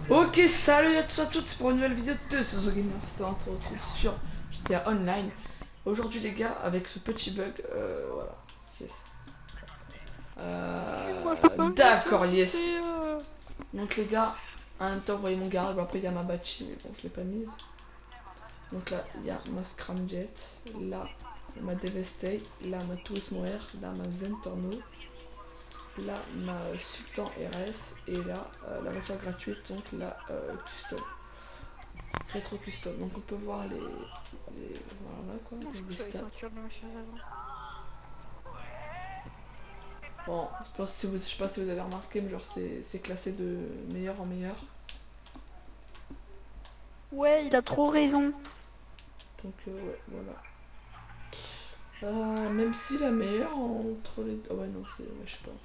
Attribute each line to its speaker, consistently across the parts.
Speaker 1: Ok, salut à tous et à toutes pour une nouvelle vidéo de Sozo Gamer. C'était un retrouve sur GTA Online. Aujourd'hui les gars, avec ce petit bug, voilà. Yes.
Speaker 2: Moi je peux pas
Speaker 1: D'accord,
Speaker 2: me
Speaker 1: yes.
Speaker 2: sortir.
Speaker 1: Donc les gars, en même temps, vous voyez mon garage. Bon, après il y a ma Bachi, mais bon, je l'ai pas mise. Donc là, il y a ma Scramjet, là ma Devastate, là ma Tourismo Air, là ma Zentorno, là ma Sultan RS, et là la voiture gratuite, donc la Custom. Rétro custom, donc on peut voir voilà quoi,
Speaker 2: Moi je
Speaker 1: donc
Speaker 2: crois
Speaker 1: les
Speaker 2: que j'avais
Speaker 1: stats.
Speaker 2: sortir de ma chaise avant.
Speaker 1: Bon, je pense que si vous, je sais pas si vous avez remarqué, mais genre c'est classé de meilleur en meilleur.
Speaker 2: Ouais, il a trop raison.
Speaker 1: Donc ouais, voilà. Même si la meilleure entre les deux. Ah ouais non c'est. Ouais, je sais pas.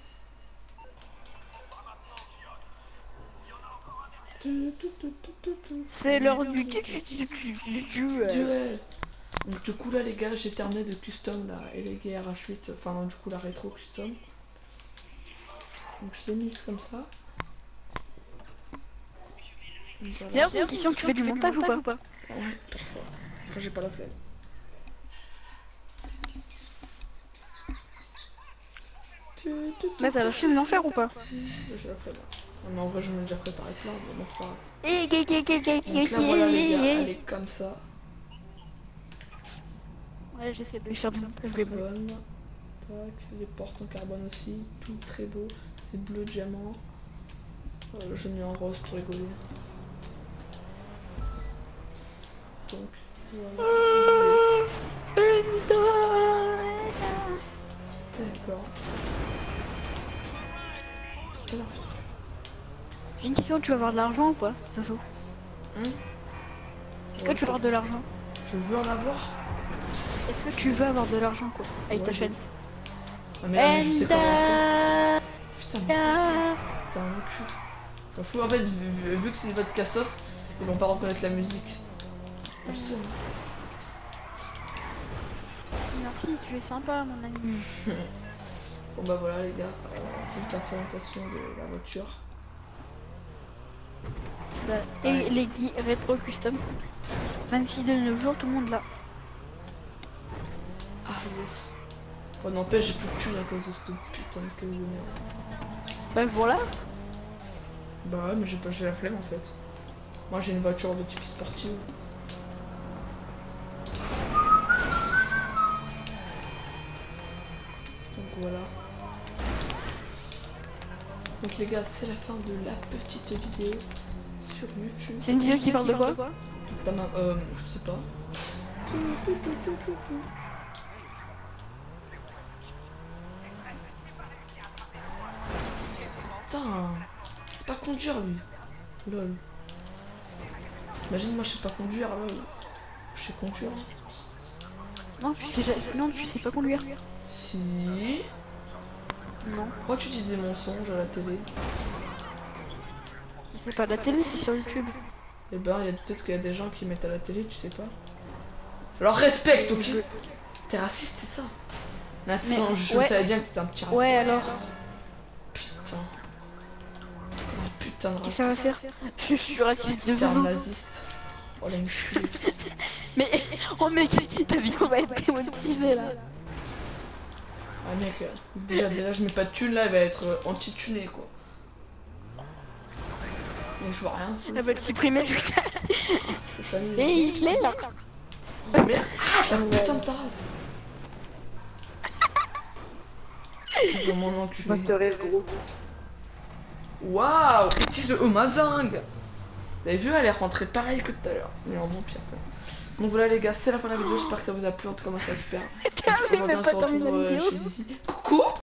Speaker 2: C'est l'heure du duel.
Speaker 1: Duel. Donc du coup là les gars j'ai terminé de custom là et les gars RH8, enfin non, du coup la rétro custom. Donc je l'ai mise comme ça. Voilà.
Speaker 2: D'ailleurs, c'est une question, tu fais du montage ou pas?
Speaker 1: Ouais, parfois. Quand j'ai pas la flemme.
Speaker 2: Là, t'as la chaîne d'enfer ou pas?
Speaker 1: J'ai la flemme. Non, mais en vrai, je me déjà préparé plein, mais bon, c'est pas grave.
Speaker 2: Eh,
Speaker 1: Donc là, voilà, les gars, elle est comme ça.
Speaker 2: Ouais, j'essaie de faire du montage, mais bon.
Speaker 1: Carbone. Tac, les portes en carbone aussi. Tout très beau. C'est bleu diamant. Je mets en rose pour rigoler. Donc, voilà. D'accord. Tout à l'heure.
Speaker 2: J'ai une question, tu vas avoir de l'argent ou pas, Sasso? Est-ce que
Speaker 1: Ouais,
Speaker 2: tu vas avoir de l'argent?
Speaker 1: je veux en avoir.
Speaker 2: Est-ce que tu veux avoir de l'argent, quoi, avec ta
Speaker 1: Ouais,
Speaker 2: chaîne?
Speaker 1: Ah, mais là, mais je sais comment. Putain, mon cul. M'en fous, en fait, vu que c'est votre cassos, ils vont pas reconnaître la musique. Personne.
Speaker 2: Merci, tu es sympa, mon ami.
Speaker 1: Bon bah voilà les gars, c'est la présentation de la voiture.
Speaker 2: Et les guides rétro custom. Même si de nos jours, tout le monde l'a.
Speaker 1: Ah yes. Bon n'empêche j'ai plus de thunes à cause de cette putain de caisse de merde.
Speaker 2: Bah voilà.
Speaker 1: Bah ouais mais j'ai la flemme en fait. Moi j'ai une voiture de type sportive. Donc voilà. Donc les gars c'est la fin de la petite vidéo sur YouTube.
Speaker 2: C'est une vidéo qui parle de quoi?
Speaker 1: Je sais pas. Putain, c'est pas conduire lui. Lol. Imagine moi je sais pas conduire, lol. Je sais conduire.
Speaker 2: Non, tu sais pas conduire.
Speaker 1: Si.
Speaker 2: Non.
Speaker 1: Pourquoi tu dis des mensonges à la télé?
Speaker 2: C'est pas la télé, c'est sur YouTube.
Speaker 1: Eh ben, peut-être qu'il y a des gens qui mettent à la télé, tu sais pas. Alors respecte, ok? T'es raciste, c'est ça? Mais attends, je savais bien que t'étais un petit raciste.
Speaker 2: Ouais, alors.
Speaker 1: Putain. Oh, putain de
Speaker 2: Qu'est-ce que
Speaker 1: raciste.
Speaker 2: ça va faire? Je suis raciste de
Speaker 1: T'es un
Speaker 2: façon.
Speaker 1: naziste. Oh la enculée.
Speaker 2: Mais, oh mec, ta vidéo va être démonétisée là.
Speaker 1: Ah mec, déjà je mets pas de thune là, elle va être anti-tunée quoi. Mais je vois rien.
Speaker 2: Elle va te supprimer du cas. Et
Speaker 1: Et
Speaker 2: Hitler là.
Speaker 1: mais ah, la putain de ta race. C'est mon enculé.
Speaker 3: Moi je te rêve gros.
Speaker 1: Waouh, it is Amazing. Vous avez vu, elle est rentrée pareil que tout à l'heure, mais en bon pire. Donc voilà les gars, c'est la fin de la vidéo, j'espère que ça vous a plu, en tout cas moi ça j'espère.
Speaker 2: T'as même pas terminé la vidéo.
Speaker 1: Chez Zizi. Coucou